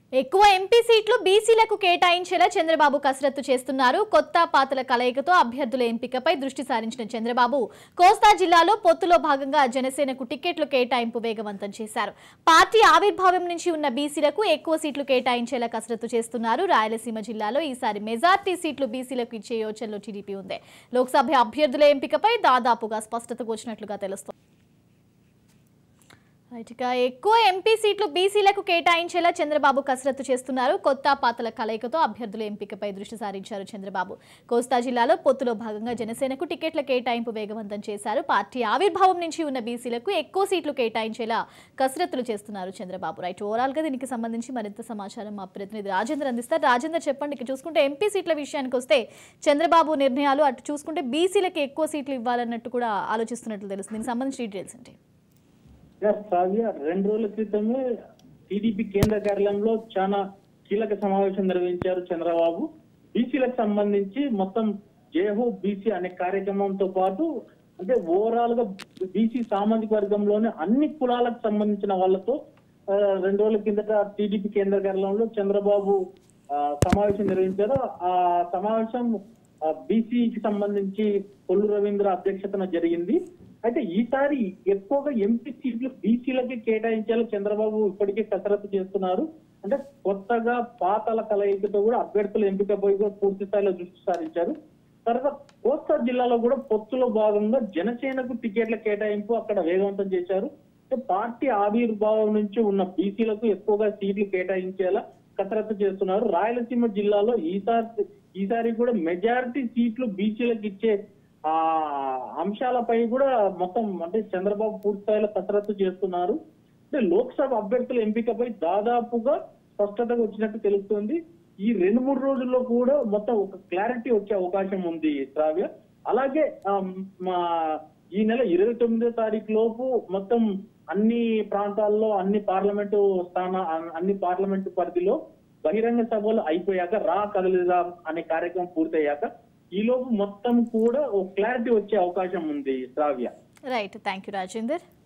ఎక్కువ ఎంపీ సీట్లు బీసీలకు కేటాయించేలా చంద్రబాబు కసరత్తు చేస్తున్నారు. కొత్త పాతల కలయికతో అభ్యర్థుల ఎంపికపై దృష్టి సారించిన చంద్రబాబు కోస్తా జిల్లాలో పొత్తులో భాగంగా జనసేనకు టికెట్లు కేటాయింపు వేగవంతం చేశారు. పార్టీ ఆవిర్భావం నుంచి ఉన్న బీసీలకు ఎక్కువ సీట్లు కేటాయించేలా కసరత్తు చేస్తున్నారు. రాయలసీమ జిల్లాలో ఈసారి మెజార్టీ సీట్లు బీసీలకు ఇచ్చే యోచనలో టీడీపీ ఉంది. లోక్సభ అభ్యర్థుల ఎంపికపై దాదాపుగా స్పష్టతకు వచ్చినట్లుగా తెలుస్తోంది. ఎక్కువ ఎంపీ సీట్లు బీసీలకు కేటాయించేలా చంద్రబాబు కసరత్తు చేస్తున్నారు. కొత్త పాతల కలయికతో అభ్యర్థుల ఎంపికపై దృష్టి సారించారు చంద్రబాబు. కోస్తా జిల్లాలో పొత్తులో భాగంగా జనసేనకు టికెట్ల కేటాయింపు వేగవంతం చేశారు. పార్టీ ఆవిర్భావం నుంచి ఉన్న బీసీలకు ఎక్కువ సీట్లు కేటాయించేలా కసరత్తులు చేస్తున్నారు చంద్రబాబు. ఓవరాల్ గా దీనికి సంబంధించి మరింత సమాచారం మా ప్రతినిధి రాజేందర్ అందిస్తారు. రాజేందర్, చెప్పండి. ఇక్కడ చూసుకుంటే ఎంపీ సీట్ల విషయానికి వస్తే చంద్రబాబు నిర్ణయాలు, అటు చూసుకుంటే బీసీలకు ఎక్కువ సీట్లు ఇవ్వాలన్నట్టు కూడా ఆలోచిస్తున్నట్లు తెలుస్తుంది. దీనికి సంబంధించి డీటెయిల్స్ అంటే 2 రోజుల క్రితమే టీడీపీ కేంద్ర కార్యాలయంలో చాలా కీలక సమావేశం నిర్వహించారు చంద్రబాబు. బీసీలకు సంబంధించి మొత్తం జేహో బీసీ అనే కార్యక్రమంతో పాటు అంటే ఓవరాల్ గా బీసీ సామాజిక వర్గంలోని అన్ని కులాలకు సంబంధించిన వాళ్ళతో 2 రోజుల కిందట టీడీపీ కేంద్ర కార్యాలయంలో చంద్రబాబు సమావేశం నిర్వహించారు. ఆ సమావేశం బీసీకి సంబంధించి కొల్లు రవీంద్ర అధ్యక్షతన జరిగింది. అయితే ఈసారి ఎక్కువగా ఎంపీ సీట్లు బీసీలకి కేటాయించాలని చంద్రబాబు ఇప్పటికే కసరత్తు చేస్తున్నారు. అంటే కొత్తగా పాతల కలయికతో కూడా అభ్యర్థుల ఎంపికపై కూడా పూర్తి స్థాయిలో దృష్టి సారించారు. తర్వాత కోస్తా జిల్లాలో కూడా పొత్తులో భాగంగా జనసేనకు టికెట్ల కేటాయింపు అక్కడ వేగవంతం చేశారు. పార్టీ ఆవిర్భావం నుంచి ఉన్న బీసీలకు ఎక్కువగా సీట్లు కేటాయించేలా కసరత్తు చేస్తున్నారు. రాయలసీమ జిల్లాలో ఈసారి కూడా మెజారిటీ సీట్లు బీసీలకు ఇచ్చే ఆ అంశాలపై కూడా మొత్తం అంటే చంద్రబాబు పూర్తి స్థాయిలో కసరత్తు చేస్తున్నారు. అంటే లోక్సభ అభ్యర్థుల ఎంపికపై దాదాపుగా స్పష్టతగా వచ్చినట్టు తెలుస్తుంది. ఈ 2-3 రోజుల్లో కూడా మొత్తం ఒక క్లారిటీ వచ్చే అవకాశం ఉంది శ్రావ్య. అలాగే ఈ నెల 29వ తారీఖు లోపు మొత్తం అన్ని ప్రాంతాల్లో అన్ని పార్లమెంటు పరిధిలో బహిరంగ సభలు అయిపోయాక కదలిదాం అనే కార్యక్రమం పూర్తయ్యాక ఈ లోపు మొత్తం కూడా ఒక క్లారిటీ వచ్చే అవకాశం ఉంది Shravya. Right, thank you Rajender.